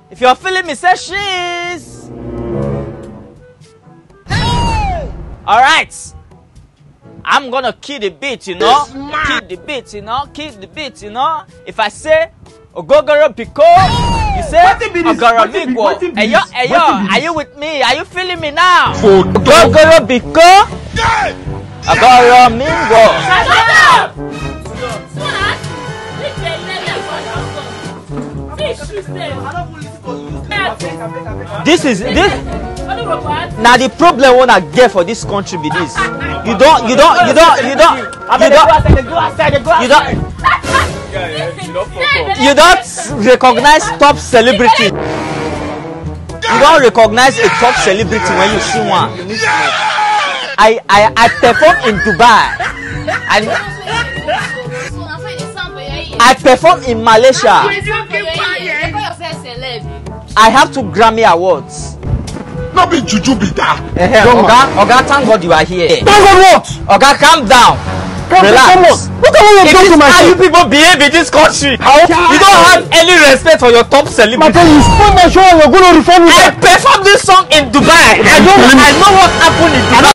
If you're feeling me, say she's. Hey! Alright. I'm gonna kill the beat, you know. Kill the beat, you know. Kill the beat, you know. If I say Ogogoro Biko, you say Ogogoro Biko. Hey yo, are you with me? Are you feeling me now? Ogogoro Biko. Ogogoro Mingo. This now the problem when I get for this country be this. You don't recognize top celebrity. You don't recognize a top celebrity when you see one. I perform in Dubai. I perform in Malaysia. I have 2 Grammy Awards. Not be juju be that. Oga, thank God you are here. Thank God what? Oga, calm down. Relax. What are you doing to myself? How you people behave in this country? You don't have any respect for your top celebrity. You spoil my show and you're going to reform me. I performed this song in Dubai. I know what happened in Dubai.